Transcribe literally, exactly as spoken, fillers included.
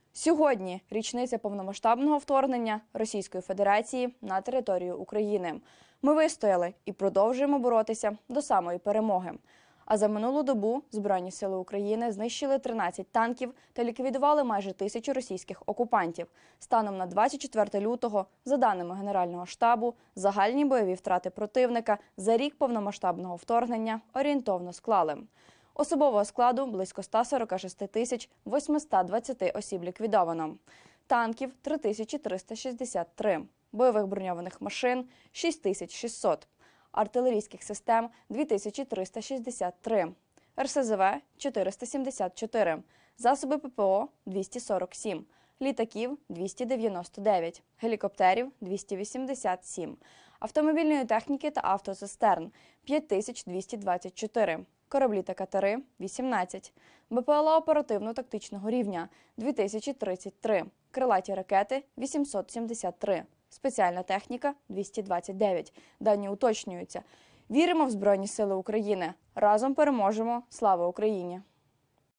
Сьогодні річниця повномасштабного вторгнення Російської Федерації на територію України. Ми вистояли і продовжуємо боротися до самої перемоги. А за минулу добу Збройні сили України знищили тринадцять танків та ліквідували майже тисячу російських окупантів. Станом на двадцять четверте лютого, за даними Генерального штабу, загальні бойові втрати противника за рік повномасштабного вторгнення орієнтовно склали. Особового складу – близько ста сорока шести тисяч восьмисот двадцяти осіб ліквідовано. Танків – три тисячі триста шістдесят три. Бойових броньованих машин – шість тисяч шістсот. Артилерійських систем – дві тисячі триста шістдесят три. ер ес зе ве – чотириста сімдесят чотири. Засоби пе пе о – двісті сорок сім. Літаків – двісті дев'яносто дев'ять. Гелікоптерів – двісті вісімдесят сім. Автомобільної техніки та автоцистерн – п'ять тисяч двісті двадцять чотири. Кораблі та катери – вісімнадцять. бе пе ел а оперативно-тактичного рівня – дві тисячі тридцять три. Крилаті ракети – вісімсот сімдесят три. Спеціальна техніка – двісті двадцять дев'ять. Дані уточнюються. Віримо в Збройні сили України. Разом переможемо. Слава Україні!